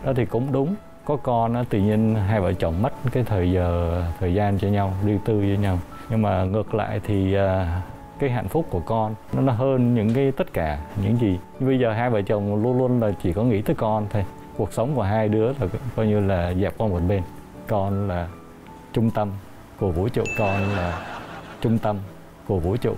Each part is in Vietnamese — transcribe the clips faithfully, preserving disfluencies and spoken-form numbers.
Đó thì cũng đúng. Có con á, tự nhiên hai vợ chồng mất cái thời giờ thời gian cho nhau, riêng tư với nhau. Nhưng mà ngược lại thì uh, cái hạnh phúc của con nó là hơn những cái tất cả những gì. Bây giờ hai vợ chồng luôn luôn là chỉ có nghĩ tới con thôi. Cuộc sống của hai đứa là coi như là dẹp qua một bên. Con là trung tâm của vũ trụ, con là trung tâm của vũ trụ.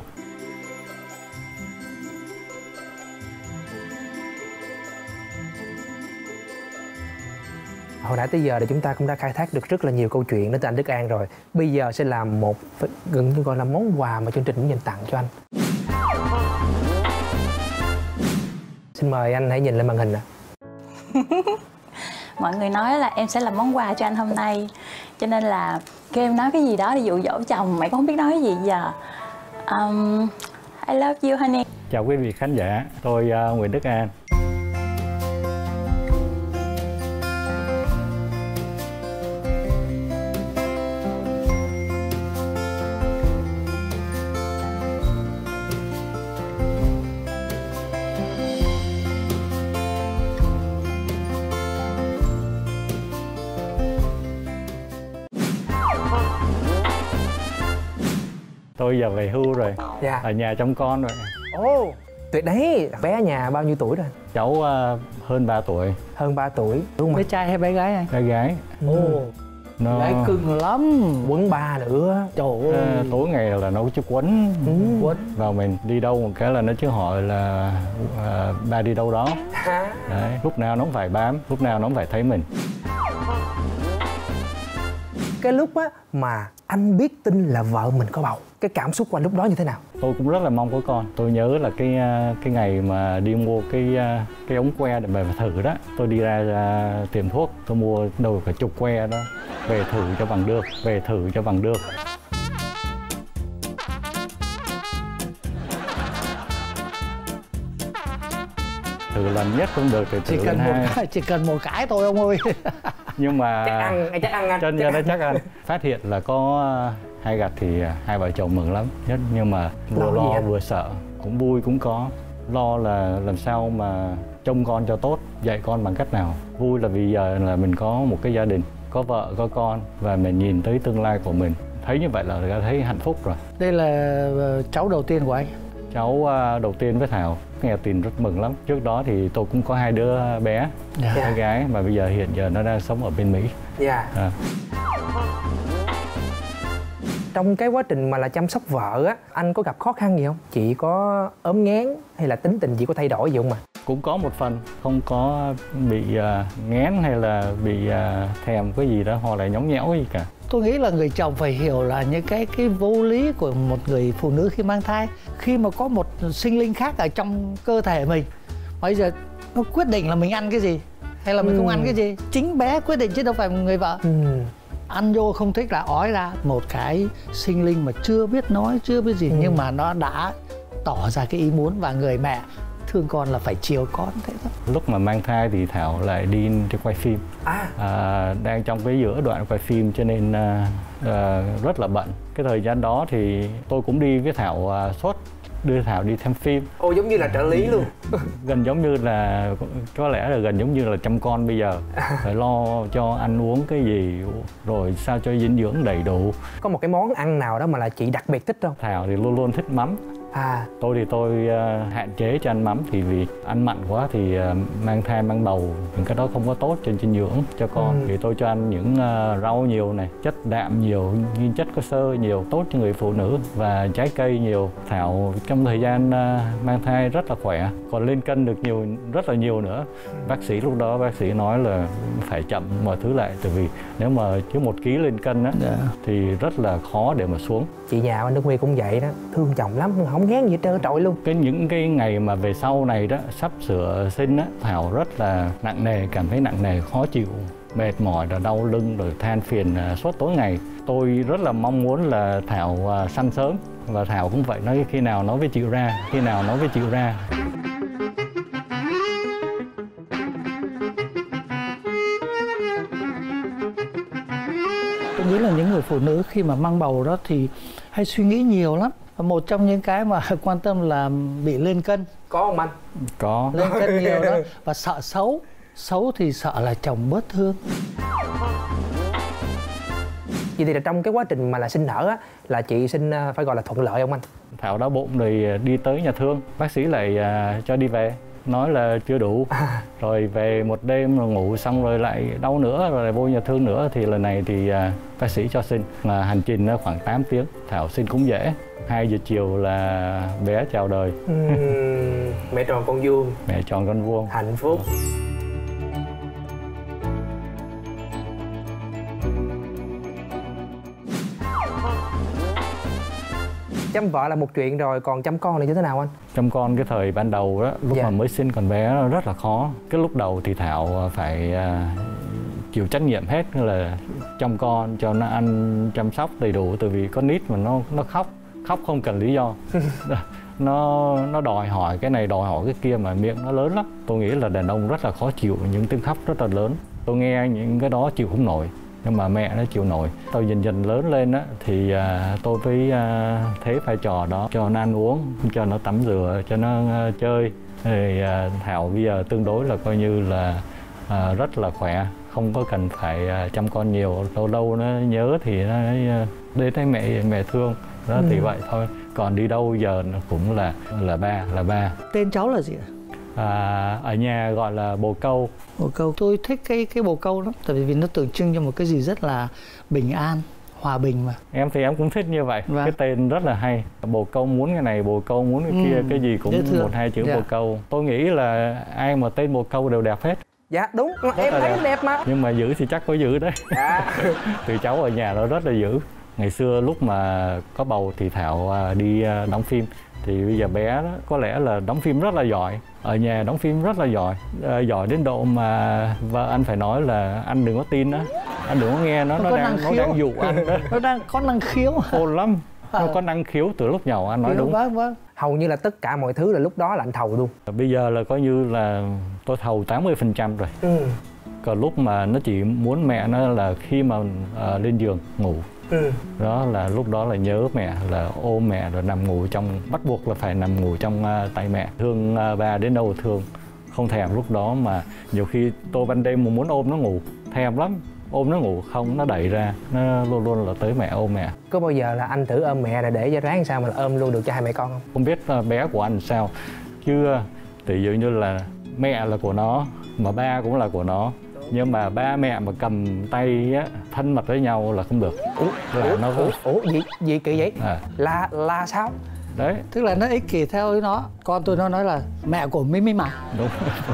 Hồi nãy tới giờ thì chúng ta cũng đã khai thác được rất là nhiều câu chuyện đến từ anh Đức An rồi. Bây giờ sẽ làm một gần như gọi là món quà mà chương trình muốn dành tặng cho anh. Xin mời anh hãy nhìn lên màn hình ạ. Mọi người nói là em sẽ làm món quà cho anh hôm nay, cho nên là kêu em nói cái gì đó để dụ dỗ chồng. Mày cũng không biết nói cái gì giờ. um, I love you honey. Chào quý vị khán giả, tôi uh, Nguyễn Đức An. Tôi giờ về hưu rồi, dạ. Ở nhà trông con rồi. Ồ, oh, tuyệt đấy. Bé ở nhà bao nhiêu tuổi rồi? Cháu uh, hơn ba tuổi. Hơn ba tuổi, đúng không? Bé trai hay bé gái anh? Bé gái. Ồ, oh, nó... gái cưng lắm. Quấn ba nữa. Trời ơi. À, tối ngày là nấu chứ quấn. Ừ. Quấn. Vào mình đi đâu một cái là nó chứ hỏi là uh, ba đi đâu đó. Đấy, lúc nào nó cũng phải bám, lúc nào nó cũng phải thấy mình. Cái lúc á mà anh biết tin là vợ mình có bầu, cái cảm xúc của anh lúc đó như thế nào? Tôi cũng rất là mong có con. Tôi nhớ là cái cái ngày mà đi mua cái cái ống que để mà thử đó, tôi đi ra, ra tiệm thuốc, tôi mua đầu cả chục que đó, về thử cho bằng được, về thử cho bằng được. Thử lần nhất không được thì thử chỉ cần lần một hai. cái, chỉ cần một cái thôi ông ơi. Nhưng mà chắc ăn, chắc ăn anh. Chân ra nó chắc ăn. Phát hiện là có hai gạch thì hai vợ chồng mừng lắm nhất, nhưng mà vừa lo, lo vừa sợ, cũng vui cũng có. Lo là làm sao mà trông con cho tốt, dạy con bằng cách nào. Vui là vì giờ là mình có một cái gia đình, có vợ, có con và mình nhìn tới tương lai của mình. Thấy như vậy là đã thấy hạnh phúc rồi. Đây là cháu đầu tiên của anh. Cháu đầu tiên với Thảo, nghe tin rất mừng lắm. Trước đó thì tôi cũng có hai đứa bé, dạ. Hai gái mà bây giờ hiện giờ nó đang sống ở bên Mỹ. Dạ. À. Trong cái quá trình mà là chăm sóc vợ á, anh có gặp khó khăn gì không? Chị có ốm nghén hay là tính tình chị có thay đổi gì không mà? Cũng có một phần, không có bị uh, nghén hay là bị uh, thèm cái gì đó hoặc là nhõng nhẽo gì cả. Tôi nghĩ là người chồng phải hiểu là những cái cái vô lý của một người phụ nữ khi mang thai. Khi mà có một sinh linh khác ở trong cơ thể mình, bây giờ nó quyết định là mình ăn cái gì hay là mình ừ. không ăn cái gì. Chính bé quyết định chứ đâu phải người vợ. Ừ. Ăn vô không thích là ói ra. Một cái sinh linh mà chưa biết nói, chưa biết gì ừ. nhưng mà nó đã tỏ ra cái ý muốn, và người mẹ thương con là phải chiều con thế thôi. Lúc mà mang thai thì Thảo lại đi đi quay phim. À. À, đang trong cái giữa đoạn quay phim cho nên uh, uh, rất là bận. Cái thời gian đó thì tôi cũng đi với Thảo uh, suốt, đưa Thảo đi xem phim. Ồ, giống như là trợ lý luôn. Gần giống như là, có lẽ là gần giống như là chăm con bây giờ. Phải lo cho ăn uống cái gì, rồi sao cho dinh dưỡng đầy đủ. Có một cái món ăn nào đó mà là chị đặc biệt thích không? Thảo thì luôn luôn thích mắm. À. Tôi thì tôi uh, hạn chế cho ăn mắm, thì vì ăn mặn quá thì uh, mang thai mang bầu những cái đó không có tốt cho dinh dưỡng cho con. Ừ. Thì tôi cho ăn những uh, rau nhiều này, chất đạm nhiều, nguyên chất có xơ nhiều, tốt cho người phụ nữ, và trái cây nhiều. Thảo trong thời gian uh, mang thai rất là khỏe, còn lên cân được nhiều, rất là nhiều nữa. Bác sĩ lúc đó bác sĩ nói là phải chậm mọi thứ lại, tại vì nếu mà chứ một ký lên cân á yeah. thì rất là khó để mà xuống. Chị nhà anh Đức Huy cũng vậy đó, thương chồng lắm, không ngán gì hết trơn trọi luôn. Cái những cái ngày mà về sau này đó, sắp sửa sinh á, Thảo rất là nặng nề, cảm thấy nặng nề, khó chịu, mệt mỏi, rồi đau lưng, rồi than phiền uh, suốt tối ngày. Tôi rất là mong muốn là Thảo uh, sanh sớm, và Thảo cũng vậy, nói khi nào nó mới chịu ra, khi nào nó mới chịu ra. Tôi nghĩ là những người phụ nữ khi mà mang bầu đó thì hay suy nghĩ nhiều lắm. Một trong những cái mà quan tâm là bị lên cân. Có không anh? Có. Lên cân nhiều đó, và sợ xấu. xấu thì sợ là chồng bớt thương. Vậy thì là trong cái quá trình mà là sinh nở á, là chị sinh phải gọi là thuận lợi không anh? Thảo đau bụng rồi đi tới nhà thương, bác sĩ lại uh, cho đi về, nói là chưa đủ. Rồi về một đêm rồi ngủ xong rồi lại đau nữa, rồi lại vô nhà thương nữa. Thì lần này thì uh, bác sĩ cho sinh. Mà hành trình khoảng tám tiếng, Thảo sinh cũng dễ. hai giờ chiều là bé chào đời. uhm, Mẹ tròn con vuông. Mẹ tròn con vuông. Hạnh phúc. Chăm vợ là một chuyện rồi, còn chăm con là như thế nào anh? Chăm con cái thời ban đầu đó, lúc dạ. mà mới sinh con bé nó rất là khó. Cái lúc đầu thì Thảo phải uh, chịu trách nhiệm hết, là chăm con, cho nó ăn, chăm sóc đầy đủ. Tại vì con nít mà nó nó khóc, khóc không cần lý do. nó nó đòi hỏi cái này, đòi hỏi cái kia, mà miệng nó lớn lắm. Tôi nghĩ là đàn ông rất là khó chịu những tiếng khóc rất là lớn. Tôi nghe những cái đó chịu không nổi, nhưng mà mẹ nó chịu nổi. Tôi dần dần lớn lên á, thì uh, tôi với uh, thế vai trò đó, cho nó ăn uống, cho nó tắm rửa, cho nó uh, chơi. Thì uh, Thảo bây giờ tương đối là coi như là uh, rất là khỏe, không có cần phải uh, chăm con nhiều. Lâu lâu nó nhớ thì nó uh, đến thấy mẹ mẹ thương đó. Ừ. Thì vậy thôi. Còn đi đâu giờ nó cũng là là ba là ba. Tên cháu là gì ạ? À, ở nhà gọi là bồ câu. Bồ câu. Tôi thích cái cái bồ câu lắm, tại vì nó tượng trưng cho một cái gì rất là bình an, hòa bình mà. Em thì em cũng thích như vậy. Vâng. Cái tên rất là hay. Bồ câu muốn cái này, bồ câu muốn cái ừ. kia, cái gì cũng một hai chữ. Dạ. Bồ câu. Tôi nghĩ là ai mà tên bồ câu đều đẹp hết. Dạ đúng, rất em thấy đẹp. đẹp mà. Nhưng mà giữ thì chắc có giữ đấy. Dạ. Từ cháu ở nhà nó rất là giữ. Ngày xưa lúc mà có bầu thì Thảo đi đóng phim. Thì bây giờ bé đó có lẽ là đóng phim rất là giỏi. Ở nhà đóng phim rất là giỏi. À, giỏi đến độ mà vợ anh phải nói là anh đừng có tin đó. Anh đừng có nghe nó, nó, nó đang nó đang dụ anh đó. Nó đang có năng khiếu. Khôn lắm. À. Nó có năng khiếu từ lúc nhỏ, anh nói đúng. Vâng, vâng. Hầu như là tất cả mọi thứ là lúc đó là anh thầu luôn. Bây giờ là coi như là tôi thầu tám mươi phần trăm rồi. Ừ. Còn lúc mà nó chỉ muốn mẹ nó là khi mà uh, lên giường ngủ. Ừ. Đó là lúc đó là nhớ mẹ, là ôm mẹ rồi nằm ngủ trong, bắt buộc là phải nằm ngủ trong uh, tay mẹ. Thương uh, ba đến đâu thương, không thèm lúc đó. Mà nhiều khi tôi ban đêm mà muốn ôm nó ngủ, thèm lắm, ôm nó ngủ không, nó đẩy ra, nó luôn luôn là tới mẹ, ôm mẹ. Có bao giờ là anh thử ôm mẹ là để cho ráng sao mà là ôm luôn được cho hai mẹ con không? Không biết uh, bé của anh sao, chứ uh, tỷ dụ như là mẹ là của nó, mà ba cũng là của nó. Nhưng mà ba mẹ mà cầm tay á, thân mật với nhau là không được. Ủa, là ủa, nó ủa, ủa gì, gì kỳ vậy? À. Là là sao? Đấy. Tức là nó ích kỷ theo nó. Con tôi nó nói là mẹ của Mimi mà. Đúng.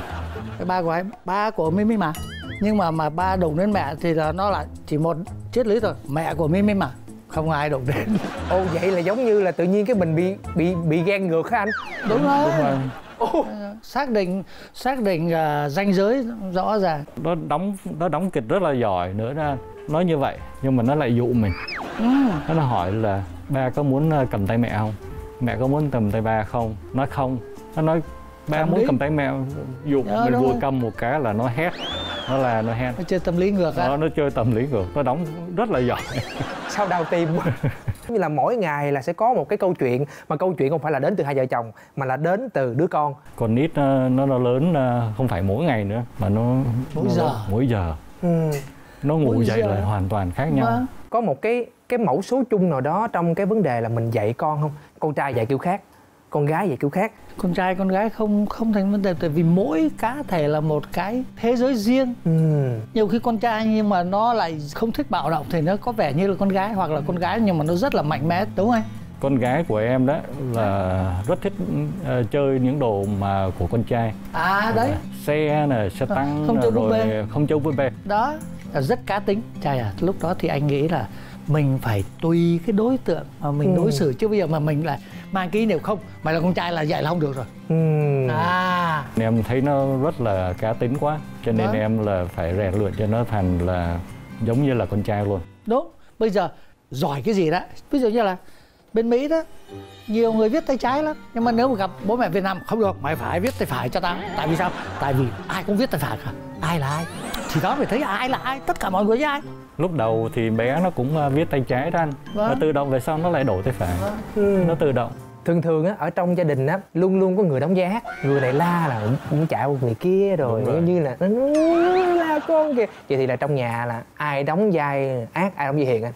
Cái ba của em, ba của Mimi mà. Nhưng mà mà ba đụng đến mẹ thì là nó là chỉ một triết lý thôi, mẹ của Mimi mà. Không ai đụng đến. Ồ, vậy là giống như là tự nhiên cái mình bị bị bị ghen ngược hả anh? Đúng rồi. Đúng rồi. Oh. xác định xác định uh, ranh giới rõ ràng. Nó đóng nó đóng kịch rất là giỏi nữa ra. Nói như vậy nhưng mà nó lại dụ mình. Ừ. Nó hỏi là ba có muốn cầm tay mẹ không? Mẹ có muốn cầm tay ba không? Nói không. Nó nói ba cầm muốn đi. Cầm tay mẹ, dụ đó, mình vừa rồi. Cầm một cái là nó hét. Nó là nó hét. Nó chơi tâm lý ngược á. Nó, nó chơi tâm lý ngược, nó đóng rất là giỏi. Sao đau tim quá. Như là mỗi ngày là sẽ có một cái câu chuyện, mà câu chuyện không phải là đến từ hai vợ chồng mà là đến từ đứa con. Con nít nó nó lớn không phải mỗi ngày nữa mà nó mỗi nó, giờ mỗi giờ. Ừ. Nó ngủ mỗi dậy giờ. Là hoàn toàn khác nhau. Vâng. Có một cái cái mẫu số chung nào đó trong cái vấn đề là mình dạy con không? Con trai dạy kiểu khác, con gái dạy kiểu khác. Con trai con gái không không thành vấn đề, tại vì mỗi cá thể là một cái thế giới riêng. Ừ. Nhiều khi con trai nhưng mà nó lại không thích bạo động thì nó có vẻ như là con gái, hoặc là con gái nhưng mà nó rất là mạnh mẽ, đúng không? Con gái của em đó là rất thích uh, chơi những đồ mà của con trai. À đấy. Uh, xe này, xe tăng không chơi rồi bê. Không chơi búp bê. Đó, là rất cá tính. Trai à, lúc đó thì anh nghĩ là mình phải tùy cái đối tượng mà mình ừ. đối xử, chứ bây giờ mà mình lại mang cái điều không, mày là con trai là dạy là không được rồi. Ừ. À. Em thấy nó rất là cá tính quá, cho nên đó. Em là phải rèn luyện cho nó thành là giống như là con trai luôn. Đúng, bây giờ giỏi cái gì đó, ví dụ như là bên Mỹ đó, nhiều người viết tay trái lắm, nhưng mà nếu mà gặp bố mẹ Việt Nam không được, mày phải viết tay phải cho tao. Tại vì sao? Tại vì ai cũng viết tay phải cả. Ai là ai? Thì đó phải thấy ai là ai, tất cả mọi người với ai. Lúc đầu thì bé nó cũng viết tay trái đó anh. Vâng. Và tự động về sau nó lại đổi tay phải. Vâng. Ừ. Nó tự động. Thường thường á, ở trong gia đình á, luôn luôn có người đóng vai ác. Người này la là cũng chạy qua người kia rồi, rồi. Như là la con kìa. Vậy thì là trong nhà là ai đóng vai ác, ai đóng vai hiền anh?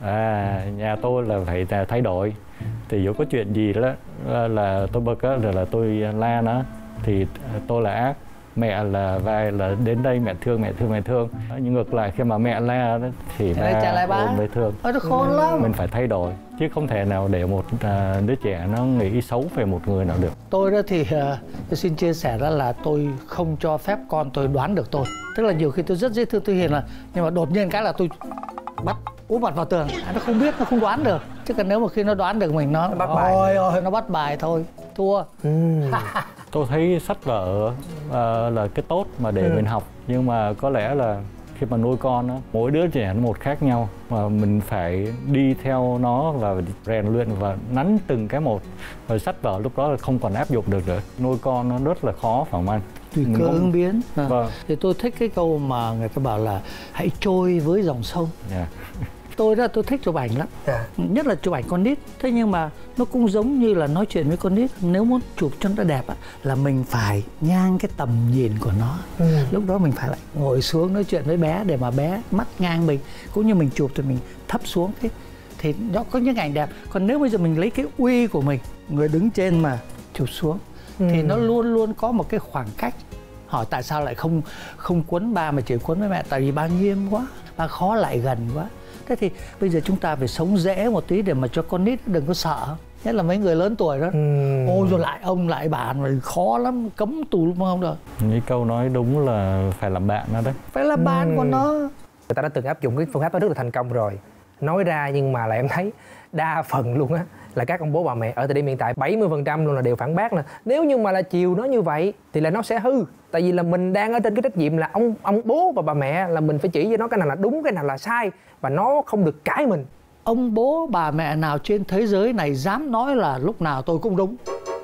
À, nhà tôi là phải thay đổi. Thì dù có chuyện gì đó là tôi bực á, rồi là tôi la nó, thì tôi là ác. Mẹ là vai là đến đây mẹ thương mẹ thương mẹ thương. Nhưng ngược lại khi mà mẹ la đó, thì ba ôm mới thương. Ôi, nó khôn lắm. Mình phải thay đổi chứ không thể nào để một uh, đứa trẻ nó nghĩ xấu về một người nào được. Tôi đó thì uh, tôi xin chia sẻ đó là tôi không cho phép con tôi đoán được tôi. Tức là nhiều khi tôi rất dễ thương tôi hiền là, nhưng mà đột nhiên cái là tôi bắt úp mặt vào tường. À, nó không biết, nó không đoán được. Chứ còn nếu mà khi nó đoán được mình nó, nó bắt bài. Ôi ôi, nó bắt bài thôi, thua. Ừ. Tôi thấy sách vở uh, là cái tốt mà để ừ. mình học. Nhưng mà có lẽ là khi mà nuôi con đó, mỗi đứa trẻ nó một khác nhau, mà mình phải đi theo nó và rèn luyện và nắn từng cái một. Rồi sách vở lúc đó là không còn áp dụng được nữa. Nuôi con nó rất là khó phải không anh? Tùy cơ ứng biến. À. Vâng. Thì tôi thích cái câu mà người ta bảo là hãy trôi với dòng sông. Yeah. Tôi đó tôi thích chụp ảnh lắm, yeah. Nhất là chụp ảnh con nít. Thế nhưng mà nó cũng giống như là nói chuyện với con nít. Nếu muốn chụp cho nó đẹp á, là mình phải ngang cái tầm nhìn của nó. ừ. Lúc đó mình phải lại ngồi xuống nói chuyện với bé để mà bé mắt ngang mình. Cũng như mình chụp thì mình thấp xuống cái, thì nó có những ảnh đẹp. Còn nếu bây giờ mình lấy cái uy của mình, người đứng trên mà chụp xuống, ừ. thì nó luôn luôn có một cái khoảng cách. Hỏi tại sao lại không không quấn ba mà chỉ quấn với mẹ? Tại vì ba nghiêm quá, ba khó lại gần quá. Thế thì bây giờ chúng ta phải sống dễ một tí để mà cho con nít đừng có sợ. Nhất là mấy người lớn tuổi đó. ừ. Ôi rồi lại ông lại bạn rồi khó lắm, cấm tù luôn không được. Những câu nói đúng là phải làm bạn nó đấy. Phải là bạn ừ. của nó. Người ta đã từng áp dụng cái phương pháp đó rất là thành công rồi. Nói ra nhưng mà lại em thấy đa phần luôn á là các ông bố bà mẹ ở thời điểm hiện tại bảy mươi phần trăm luôn là đều phản bác là nếu như mà là chiều nó như vậy thì là nó sẽ hư. Tại vì là mình đang ở trên cái trách nhiệm là ông ông bố và bà mẹ, là mình phải chỉ cho nó cái nào là đúng, cái nào là sai, và nó không được cãi mình. Ông bố bà mẹ nào trên thế giới này dám nói là lúc nào tôi cũng đúng?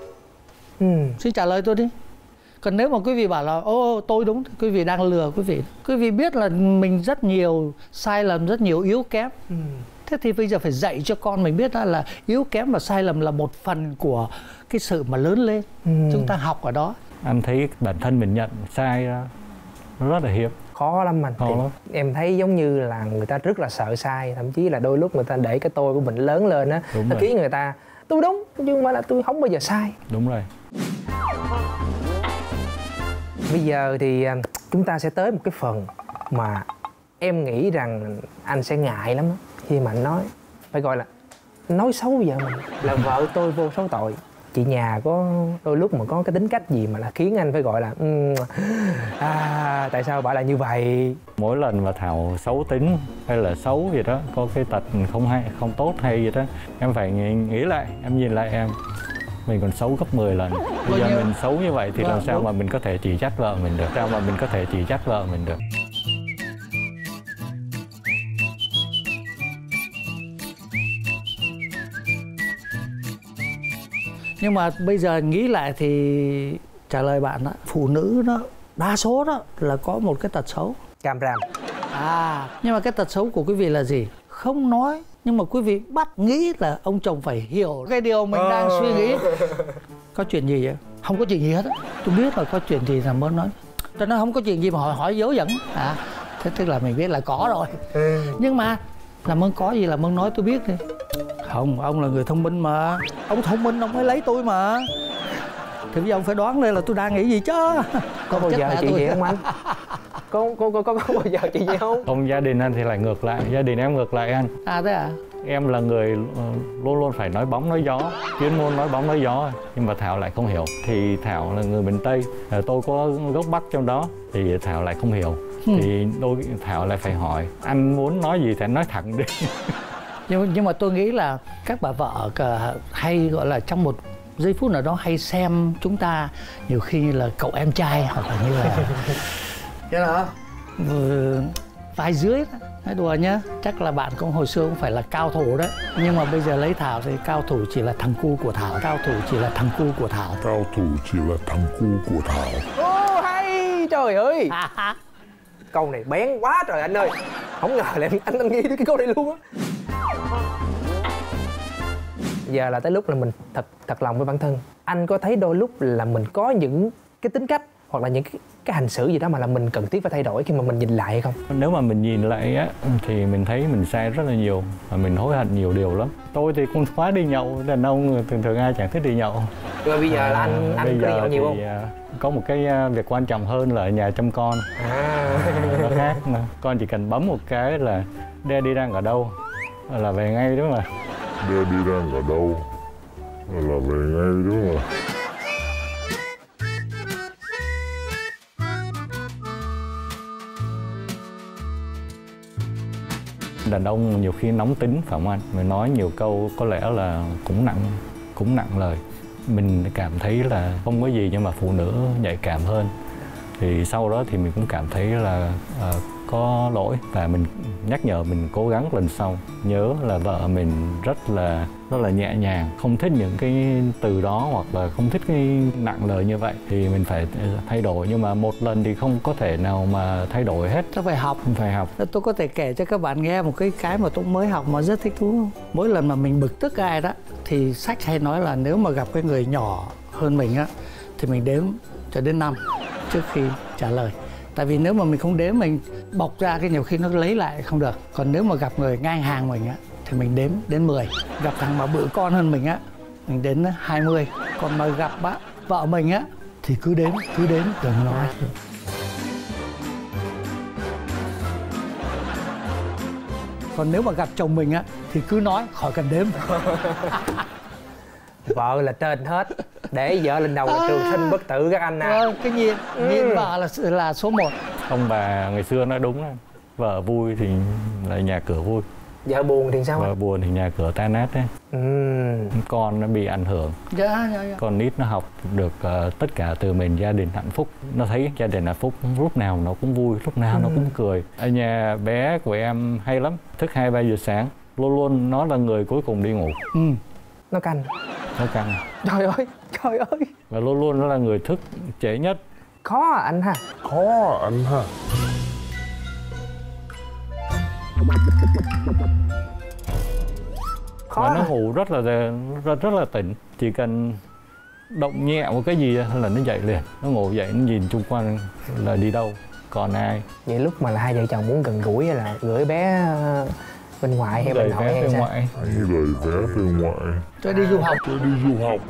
ừ. Xin trả lời tôi đi. Còn nếu mà quý vị bảo là ô tôi đúng thì quý vị đang lừa quý vị. Quý vị biết là mình rất nhiều sai lầm, rất nhiều yếu kém. ừ. Thế thì bây giờ phải dạy cho con mình biết là yếu kém và sai lầm là một phần của cái sự mà lớn lên. ừ. Chúng ta học ở đó. Anh thấy bản thân mình nhận sai rất là hiếm. Khó lắm anh. Khó lắm. Em thấy giống như là người ta rất là sợ sai. Thậm chí là đôi lúc người ta để cái tôi của mình lớn lên á, nó khiến người ta tôi đúng nhưng mà là tôi không bao giờ sai. Đúng rồi. Bây giờ thì chúng ta sẽ tới một cái phần mà em nghĩ rằng anh sẽ ngại lắm đó, khi mà anh nói, phải gọi là nói xấu vợ mình, là vợ tôi vô số tội. Chị nhà có đôi lúc mà có cái tính cách gì mà là khiến anh phải gọi là um, à, tại sao bà lại như vậy? Mỗi lần mà Thảo xấu tính hay là xấu gì đó, có cái tật không hay, không tốt hay gì đó, em phải nghĩ, nghĩ lại, em nhìn lại em, mình còn xấu gấp mười lần. Bây giờ mình xấu như vậy thì vâng, làm sao đúng. mà mình có thể chỉ trách vợ mình được? Sao mà mình có thể chỉ trách vợ mình được? Nhưng mà bây giờ nghĩ lại thì trả lời bạn đó, phụ nữ đó đa số đó là có một cái tật xấu, càm ràm. À, nhưng mà cái tật xấu của quý vị là gì? Không nói, nhưng mà quý vị bắt nghĩ là ông chồng phải hiểu cái điều mình đang suy nghĩ. Có chuyện gì vậy? Không có chuyện gì hết á. Tôi biết là có chuyện gì là mới nói. Tôi nói không có chuyện gì mà hỏi hỏi dấu dẫn. À, thế tức là mình biết là có rồi. Nhưng mà làm ơn có gì làm ơn nói tôi biết đi. Không, ông là người thông minh mà. Ông thông minh ông mới lấy tôi mà. Thì bây giờ ông phải đoán lên là tôi đang nghĩ gì chứ. Có bao giờ chị vậy không anh? Có, có, có, có, có bao giờ chị vậy không? Không, gia đình anh thì lại ngược lại. Gia đình em ngược lại anh. À thế à? Em là người luôn luôn phải nói bóng nói gió, chuyên môn nói bóng nói gió. Nhưng mà Thảo lại không hiểu. Thì Thảo là người miền Tây, tôi có gốc Bắc trong đó, thì Thảo lại không hiểu. Ừ. Thì đôi Thảo lại phải hỏi, anh muốn nói gì thì anh nói thẳng đi. nhưng, nhưng mà tôi nghĩ là các bà vợ hay gọi là trong một giây phút nào đó hay xem chúng ta nhiều khi là cậu em trai, hoặc là như là thế nào vai dưới đó. Nói đùa nhá, chắc là bạn cũng hồi xưa cũng phải là cao thủ đấy. Nhưng mà bây giờ lấy Thảo thì cao thủ chỉ là thằng cu của Thảo. Cao thủ chỉ là thằng cu của Thảo. Cao thủ chỉ là thằng cu của Thảo. Ô hay, trời ơi. Câu này bén quá trời anh ơi. Không ngờ là anh anh nghĩ tới cái câu này luôn á. Giờ là tới lúc là mình thật thật lòng với bản thân. Anh có thấy đôi lúc là mình có những cái tính cách hoặc là những cái, cái hành xử gì đó mà là mình cần thiết phải thay đổi khi mà mình nhìn lại hay không? Nếu mà mình nhìn lại á thì mình thấy mình sai rất là nhiều và mình hối hận nhiều điều lắm. Tôi thì cũng khóa đi nhậu, đàn ông thường thường ai chẳng thích đi nhậu. Rồi bây giờ là anh anh có đi nhậu nhiều không? Có một cái việc quan trọng hơn là ở nhà chăm con. À. Nó khác mà. Con chỉ cần bấm một cái là Daddy đang ở đâu là về ngay đúng không ạ? Daddy đang ở đâu là về ngay đúng không ạ? Đàn ông nhiều khi nóng tính phải không anh? Mình nói nhiều câu có lẽ là cũng nặng, cũng nặng lời. Mình cảm thấy là không có gì nhưng mà phụ nữ nhạy cảm hơn. Thì sau đó thì mình cũng cảm thấy là uh, có lỗi và mình nhắc nhở mình cố gắng lần sau. Nhớ là vợ mình rất là rất là nhẹ nhàng, không thích những cái từ đó hoặc là không thích cái nặng lời như vậy thì mình phải thay đổi, nhưng mà một lần thì không có thể nào mà thay đổi hết. Chắc phải học. Phải học. Tôi có thể kể cho các bạn nghe một cái cái mà tôi mới học mà rất thích thú. Mỗi lần mà mình bực tức ai đó thì sách hay nói là nếu mà gặp cái người nhỏ hơn mình á thì mình đếm cho đến năm trước khi trả lời. Tại vì nếu mà mình không đếm, mình bộc ra cái nhiều khi nó lấy lại không được. Còn nếu mà gặp người ngang hàng mình á thì mình đếm đến mười. Gặp thằng mà bự con hơn mình á mình đến hai mươi. Còn mà gặp á vợ mình á thì cứ đếm, cứ đếm đừng nói. Còn nếu mà gặp chồng mình á thì cứ nói khỏi cần đếm. Vợ là trên hết, để vợ lên đầu là trường sinh bất tử các anh à. Ờ, cái nhiên, nhiên ừ. vợ là là số một. Ông bà ngày xưa nói đúng đó. Vợ vui thì là nhà cửa vui. Vợ buồn thì sao? Vợ buồn thì nhà cửa tan nát đấy. Ừ. Con nó bị ảnh hưởng. Dạ, dạ, dạ. Con nít nó học được uh, tất cả từ mình gia đình hạnh phúc. Nó thấy gia đình hạnh phúc lúc nào nó cũng vui, lúc nào ừ. nó cũng cười. Ở nhà bé của em hay lắm, thức hai ba giờ sáng, luôn luôn nó là người cuối cùng đi ngủ. Ừ. Nó canh. Nó canh. Trời ơi, trời ơi. Và luôn luôn nó là người thức trễ nhất. Khó à anh ha. Khó à anh ha. Khó. Và nó ngủ rất là rất rất là tỉnh, chỉ cần động nhẹ một cái gì là nó dậy liền, nó ngủ dậy nó nhìn chung quanh là đi đâu, còn ai. Vậy lúc mà là hai vợ chồng muốn gần gũi là gửi bé bên ngoại hay bên nội hay sao? Ngoại. Hay lời vé về ngoại. Cho đi du học. Cho đi du học.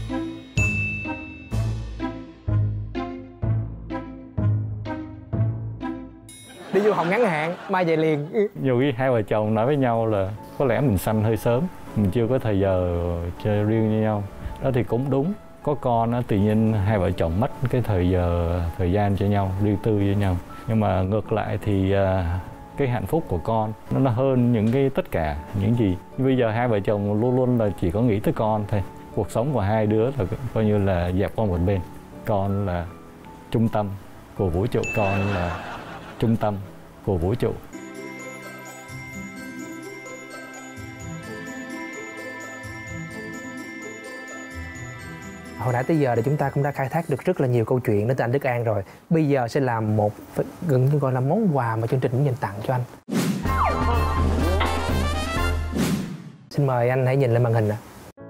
Đi du học ngắn hạn, mai về liền. Nhiều khi hai vợ chồng nói với nhau là có lẽ mình sanh hơi sớm, mình chưa có thời giờ chơi riêng với nhau. Đó thì cũng đúng. Có con đó, tự nhiên hai vợ chồng mất cái thời giờ, thời gian cho nhau, riêng tư với nhau. Nhưng mà ngược lại thì cái hạnh phúc của con nó là hơn những cái tất cả những gì. Bây giờ hai vợ chồng luôn luôn là chỉ có nghĩ tới con thôi. Cuộc sống của hai đứa là coi như là dẹp qua một bên. Con là trung tâm của vũ trụ, con là trung tâm của vũ trụ. Hồi nãy tới giờ thì chúng ta cũng đã khai thác được rất là nhiều câu chuyện đến từ anh Đức An rồi. Bây giờ sẽ làm một gần như gọi là món quà mà chương trình muốn dành tặng cho anh. Xin mời anh hãy nhìn lên màn hình ạ.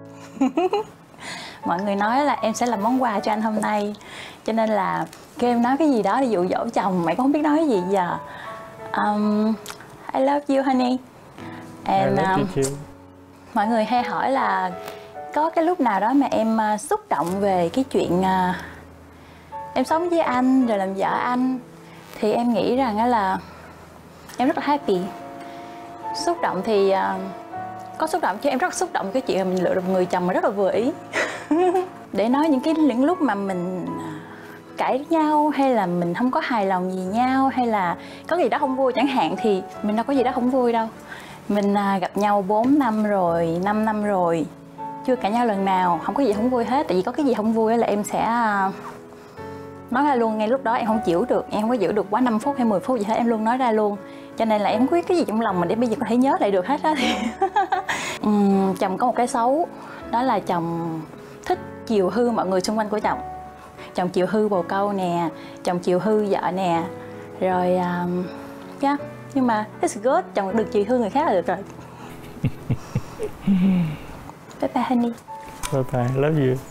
Mọi người nói là em sẽ làm món quà cho anh hôm nay, cho nên là kêu em nói cái gì đó để dụ dỗ chồng, mày cũng không biết nói cái gì giờ. um, I love you honey. And, I love you um, too. Mọi người hay hỏi là có cái lúc nào đó mà em uh, xúc động về cái chuyện uh, em sống với anh rồi làm vợ anh, thì em nghĩ rằng là em rất là happy. Xúc động thì uh, có xúc động chứ em rất xúc động cái chuyện là mình lựa được người chồng mà rất là vừa ý. Để nói những cái những lúc mà mình cãi nhau hay là mình không có hài lòng gì nhau hay là có gì đó không vui chẳng hạn, thì mình đâu có gì đó không vui đâu. Mình gặp nhau bốn năm rồi, năm năm rồi, chưa cãi nhau lần nào, không có gì không vui hết. Tại vì có cái gì không vui là em sẽ nói ra luôn ngay lúc đó, em không chịu được, em không có giữ được quá năm phút hay mười phút gì hết, em luôn nói ra luôn. Cho nên là em không biết cái gì trong lòng mà để bây giờ có thể nhớ lại được hết á. uhm, chồng có một cái xấu, đó là chồng thích chiều hư mọi người xung quanh của chồng. Chồng chiều hư bồ câu nè, chồng chiều hư vợ nè, rồi um, yeah. Nhưng mà it's good, chồng được chiều hư người khác là được rồi. Bye bye honey. Bye bye, love you.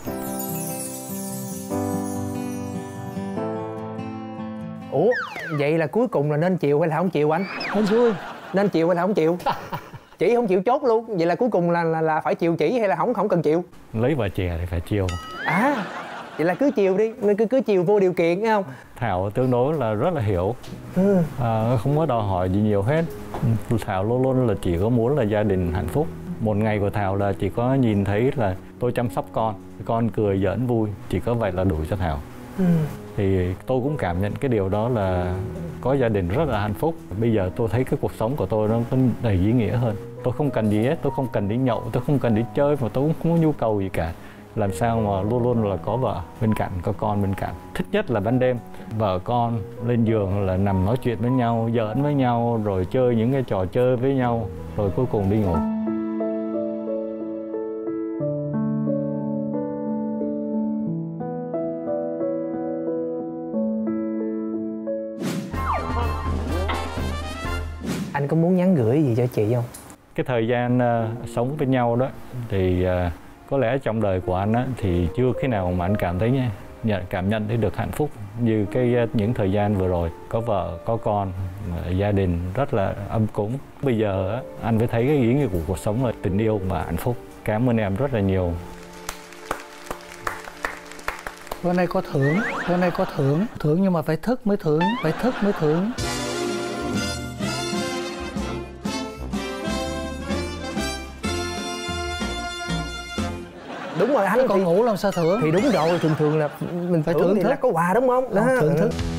Ủa vậy là cuối cùng là nên chịu hay là không chịu anh? Hên xui. Nên chịu hay là không chịu? Chỉ không chịu chốt luôn. Vậy là cuối cùng là là, là phải chiều chỉ hay là không không cần chịu? Lấy vợ chè thì phải chiều. À vậy là cứ chiều đi, nên cứ cứ chiều vô điều kiện, nghe không? Thảo tương đối là rất là hiểu, Ừ. à, không có đòi hỏi gì nhiều hết. Thảo luôn luôn là chỉ có muốn là gia đình hạnh phúc. Một ngày của Thảo là chỉ có nhìn thấy là tôi chăm sóc con, con cười giỡn vui, chỉ có vậy là đủ cho Thảo. Ừ. Thì tôi cũng cảm nhận cái điều đó là có gia đình rất là hạnh phúc. Bây giờ tôi thấy cái cuộc sống của tôi nó có đầy ý nghĩa hơn. Tôi không cần gì hết, tôi không cần đi nhậu, tôi không cần đi chơi, mà tôi cũng không có nhu cầu gì cả. Làm sao mà luôn luôn là có vợ bên cạnh, có con bên cạnh. Thích nhất là ban đêm vợ con lên giường là nằm nói chuyện với nhau, giỡn với nhau, rồi chơi những cái trò chơi với nhau, rồi cuối cùng đi ngủ. Anh có muốn nhắn gửi gì cho chị không? Cái thời gian uh, sống với nhau đó thì uh, có lẽ trong đời của anh á, thì chưa khi nào mà anh cảm thấy nha, nhận cảm nhận thấy được hạnh phúc như cái uh, những thời gian vừa rồi. Có vợ, có con, uh, gia đình rất là ấm cúng. Bây giờ uh, anh mới thấy cái ý nghĩa của cuộc sống là tình yêu và hạnh phúc. Cảm ơn em rất là nhiều. Bữa nay có thưởng, bữa nay có thưởng, thưởng nhưng mà phải thức mới thưởng, phải thức mới thưởng. Đúng rồi anh, còn thì, ngủ làm sao thưởng? thì đúng rồi, thường thường là mình Phải thưởng thưởng thì thức. là có quà đúng không? Đó. Thưởng thức.